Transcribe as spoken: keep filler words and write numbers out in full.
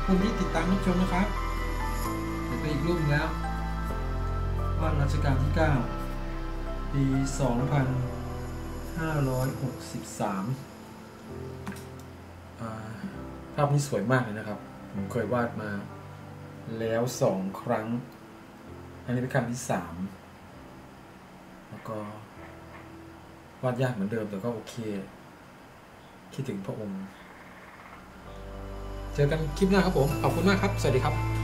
คุณที่ติดตามรับชมนะครับไปอีกรูปแล้ววาดรัชกาลที่เก้าปี สองพันห้าร้อยหกสิบสาม ภาพนี้สวยมากเลยนะครับผมเคยวาดมาแล้วสองครั้งอันนี้เป็นครั้งที่สามแล้วก็วาดยากเหมือนเดิมแต่ก็โอเคคิดถึงพระองค์เจอกันคลิปหน้าครับผมขอบคุณมากครับสวัสดีครับ